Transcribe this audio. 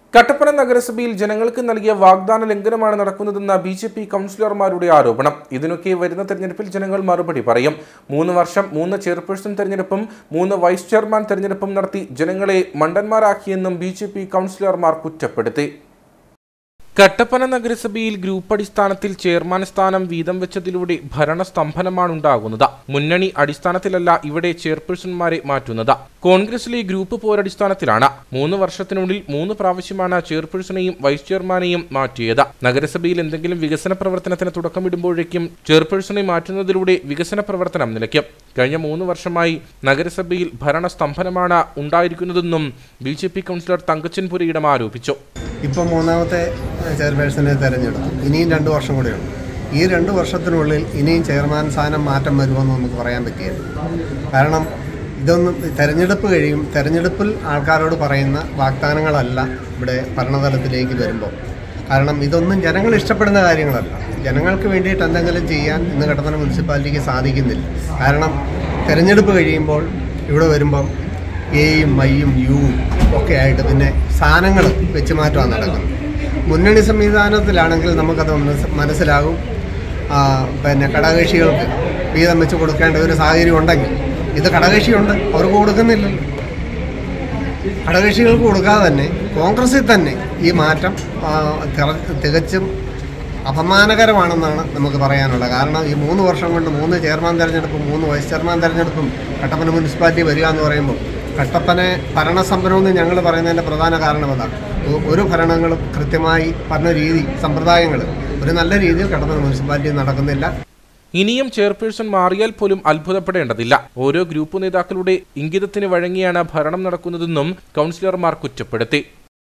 കട്ടപ്പന നഗരസഭയിൽ ജനങ്ങൾക്ക് നൽകിയ വാഗ്ദാന ലംഘനമാണ് നടക്കുന്നതെന്ന ബിജെപി കൗൺസിലർമാരുടെ ആരോപണം. ഇതിനൊക്കെ വരുന്ന തെരഞ്ഞെടുപ്പിൽ ജനങ്ങൾ മറുപടി പറയും. 3 വർഷം 3 ചെയർപേഴ്സൺ തെരഞ്ഞെടുപ്പും 3 വൈസ് ചെയർമാൻ തെരഞ്ഞെടുപ്പും നടത്തി ജനങ്ങളെ മണ്ടന്മാരാക്കിയെന്നും ബിജെപി കൗൺസിലർമാർ കുറ്റപ്പെടുത്തി. കട്ടപ്പന നഗരസഭയിൽ ഗ്രൂപ്പ് അടിസ്ഥാനത്തിൽ ചെയർമാൻ സ്ഥാനം വീതം വെച്ചതിലൂടെ ഭരണസ്തംഭനമാണുണ്ടാകുന്നത്. മുന്നണി അടിസ്ഥാനത്തിലല്ല ഇവിടെ ചെയർപേഴ്സൺമാരെ മാറ്റുന്നത്. കോൺഗ്രസിലെ ഗ്രൂപ്പ് പോരടിസ്ഥാനത്തിലാണ്. 3 വർഷത്തിനുള്ളിൽ 3 പ്രാവശ്യമാണ് ചെയർപേഴ്സണെയും വൈസ് ചെയർമാനെയും മാറ്റിയത്. നഗരസഭയിൽ എന്തെങ്കിലും വികസന പ്രവർത്തനത്തിന് തുടക്കമിടുമ്പോഴേക്കും ചെയർപേഴ്സണെ മാറ്റുന്നതിലൂടെ വികസന പ്രവർത്തനം നിലയ്ക്കും. കഴിഞ്ഞ 3 വർഷമായി നഗരസഭയിൽ ഭരണസ്തംഭനമാണ് ഉണ്ടായിരിക്കുന്നതെന്നും ബിജെപി കൗൺസിലർ തങ്കച്ചൻ പുരയിടം ആരോപിച്ചു. ഇപ്പോൾ 3ാമത്തെ ചെയർപേഴ്സണെ തെരഞ്ഞെടുത്തു. ഇനിയും 2 വർഷം കൂടെയുണ്ട്. ഈ 2 വർഷത്തിനുള്ളിൽ ഇനിയും ചെയർമാൻ സ്ഥാനം മാറ്റം വരുമെന്ന് നമുക്ക് പറയാൻ പറ്റിയത്. കാരണം ഇതൊന്നും തെരഞ്ഞെടുപ്പ് കഴിയും. തെരഞ്ഞെടുപ്പിൽ ആൾക്കാരോട് പറയുന്ന വാഗ്ദാനങ്ങളല്ല ഇവിടെ ഭരണതലത്തിലേക്ക് വരുമ്പോൾ. കാരണം ഇതൊന്നും ജനങ്ങൾ ഇഷ്ടപ്പെടുന്ന കാര്യങ്ങളല്ല. ജനങ്ങൾക്ക് വേണ്ടിയിട്ട് എന്തെങ്കിലും ചെയ്യാൻ ഇന്ന് കട്ടപ്പന മുനിസിപ്പാലിറ്റിക്ക് സാധിക്കുന്നില്ല. കാരണം തെരഞ്ഞെടുപ്പ് കഴിയുമ്പോൾ ഇവിടെ വരുമ്പം എയും ഐയും യുവും ഒക്കെ ആയിട്ട് പിന്നെ സ്ഥാനങ്ങൾ വെച്ച് മാറ്റമാണ് നടക്കുന്നത്. മുന്നണി സംവിധാനത്തിലാണെങ്കിൽ നമുക്കത് മനസ്സിലാകും. പിന്നെ ഘടകകക്ഷികൾക്ക് വീതം വെച്ച് കൊടുക്കേണ്ട ഒരു സാഹചര്യം ഉണ്ടെങ്കിൽ ഇത് ഘടകകക്ഷിയുണ്ട്, അവർക്ക് കൊടുക്കുന്നില്ലല്ലോ. ഘടകകക്ഷികൾക്ക് കൊടുക്കാതെ തന്നെ കോൺഗ്രസിൽ തന്നെ ഈ മാറ്റം തികച്ചും അപമാനകരമാണെന്നാണ് നമുക്ക് പറയാനുള്ളത്. കാരണം ഈ 3 വർഷം കൊണ്ട് 3 ചെയർമാൻ തെരഞ്ഞെടുപ്പും 3 വൈസ് ചെയർമാൻ തെരഞ്ഞെടുപ്പും കട്ടപ്പന മുനിസിപ്പാലിറ്റി വരിക എന്ന് പറയുമ്പോൾ കട്ടപ്പന ഭരണസമ്പന്നമെന്ന് ഞങ്ങൾ പറയുന്നതിൻ്റെ പ്രധാന കാരണം അതാണ്. ഒരു ഭരണങ്ങളും കൃത്യമായി പറഞ്ഞ രീതി സമ്പ്രദായങ്ങൾ ഒരു നല്ല രീതിയിൽ കട്ടപ്പന മുനിസിപ്പാലിറ്റി നടക്കുന്നില്ല. ഇനിയും ചെയർപേഴ്സൺ മാറിയാൽ പോലും അത്ഭുതപ്പെടേണ്ടതില്ല. ഓരോ ഗ്രൂപ്പ് നേതാക്കളുടെ ഇംഗിതത്തിന് വഴങ്ങിയാണ് ഭരണം നടക്കുന്നതെന്നും കൗൺസിലർമാർ കുറ്റപ്പെടുത്തി.